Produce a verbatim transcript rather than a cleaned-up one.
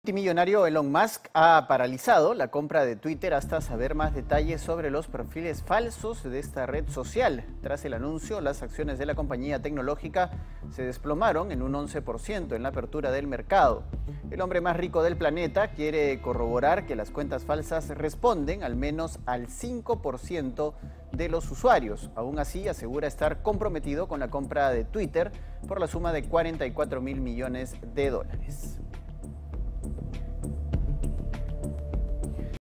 Multimillonario Elon Musk ha paralizado la compra de Twitter hasta saber más detalles sobre los perfiles falsos de esta red social. Tras el anuncio, las acciones de la compañía tecnológica se desplomaron en un once por ciento en la apertura del mercado. El hombre más rico del planeta quiere corroborar que las cuentas falsas responden al menos al cinco por ciento de los usuarios. Aún así, asegura estar comprometido con la compra de Twitter por la suma de cuarenta y cuatro mil millones de dólares.